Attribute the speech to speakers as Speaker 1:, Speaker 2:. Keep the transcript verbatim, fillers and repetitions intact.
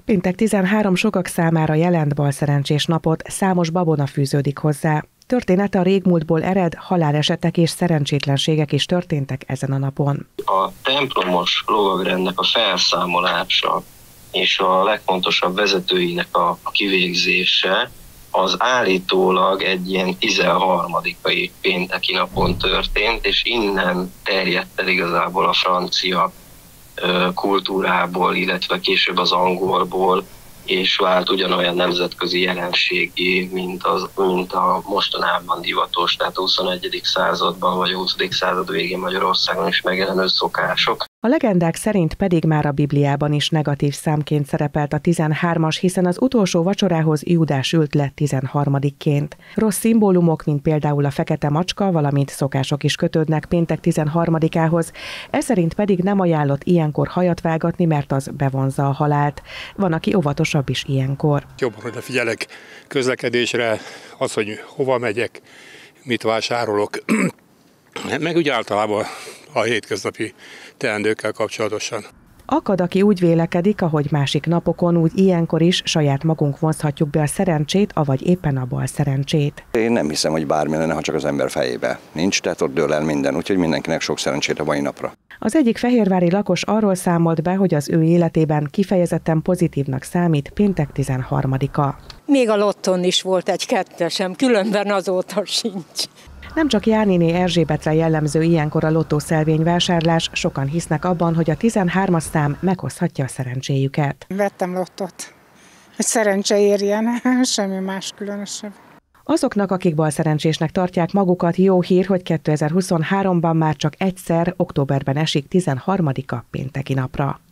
Speaker 1: Péntek tizenhárom sokak számára jelent balszerencsés napot, számos babona fűződik hozzá. Története a régmúltból ered, halálesetek és szerencsétlenségek is történtek ezen a napon.
Speaker 2: A templomos lovagrendnek a felszámolása és a legfontosabb vezetőinek a kivégzése az állítólag egy ilyen tizenharmadikai pénteki napon történt, és innen terjedt el igazából a francia kultúrából, illetve később az angolból, és vált ugyanolyan nemzetközi jelenségé, mint, az, mint a mostanában divatos, tehát a huszonegyedik században vagy a huszadik század végén Magyarországon is megjelenő szokások.
Speaker 1: A legendák szerint pedig már a Bibliában is negatív számként szerepelt a tizenhármas, hiszen az utolsó vacsorához Júdás ült le tizenharmadikként. Rossz szimbólumok, mint például a fekete macska, valamint szokások is kötődnek péntek tizenharmadikához, ez szerint pedig nem ajánlott ilyenkor hajat vágatni, mert az bevonza a halált. Van, aki óvatosabb is ilyenkor.
Speaker 3: Jobban odafigyelek közlekedésre, az, hogy hova megyek, mit vásárolok, meg úgy általában a hétköznapi teendőkkel kapcsolatosan.
Speaker 1: Akad, aki úgy vélekedik, ahogy másik napokon, úgy ilyenkor is saját magunk vonzhatjuk be a szerencsét, avagy éppen a bal szerencsét.
Speaker 4: Én nem hiszem, hogy bármi lenne, ha csak az ember fejébe nincs, tehát ott dől el minden, úgyhogy mindenkinek sok szerencsét a mai napra.
Speaker 1: Az egyik fehérvári lakos arról számolt be, hogy az ő életében kifejezetten pozitívnak számít péntek tizenharmadika.
Speaker 5: Még a lotton is volt egy kettesem, különben azóta sincs.
Speaker 1: Nem csak Jániné Erzsébetre jellemző ilyenkor a lottószelvényvásárlás, sokan hisznek abban, hogy a tizenhármas szám meghozhatja a szerencséjüket.
Speaker 6: Vettem lottót, hogy szerencse érjen, semmi más különösebb.
Speaker 1: Azoknak, akik balszerencsésnek tartják magukat, jó hír, hogy kétezer-huszonháromban már csak egyszer, októberben esik tizenharmadika pénteki napra.